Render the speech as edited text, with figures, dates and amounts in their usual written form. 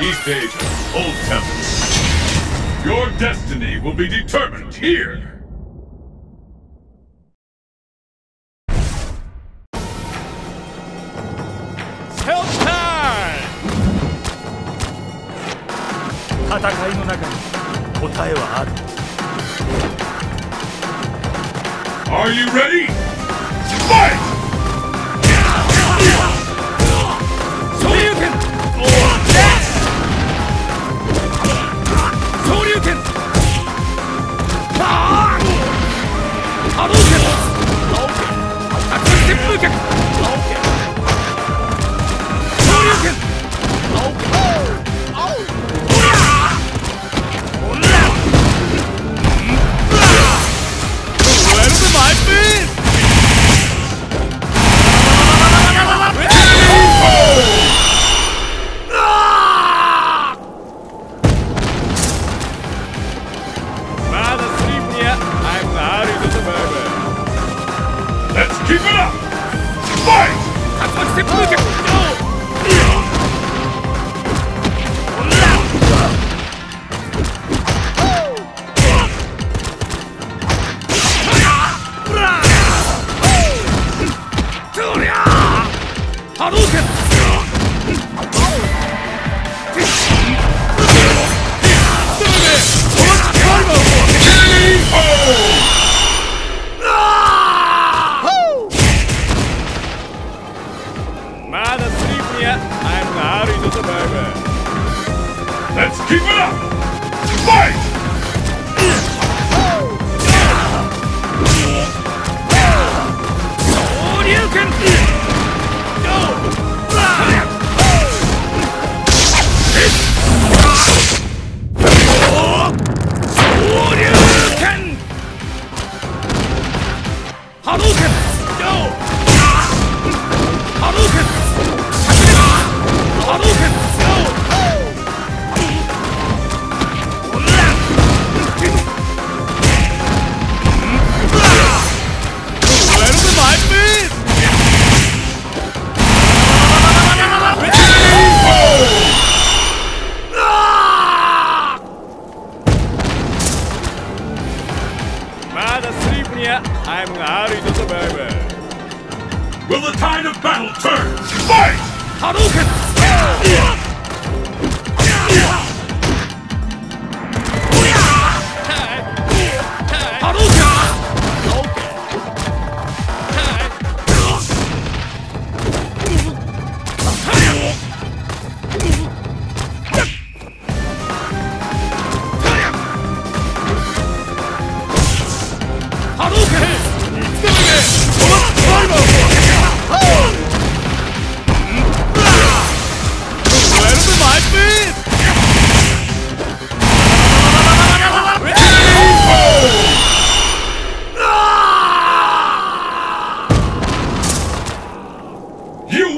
East Asia, Old Temple. Your destiny will be determined here. Helltime! 戦いの中に答えはある。 Are you ready? Fight! 昇竜拳！昇竜拳！波動拳！竜旋風脚！昇竜拳！My beast! まだスリープにはタイムがあるぞバイバイ。 Let's keep it up! Fight! 竜巻旋風脚！波動拳！まだスリープにはタイムがあるぞバイバイ。 Let's keep it up! Fight! 昇竜拳！波動拳！波動拳！灼熱！波動拳！まだスリープにはタイムがあるぞバイバイ。 Will the tide of battle turn? Fight! 波動拳！波動拳！波動拳！ You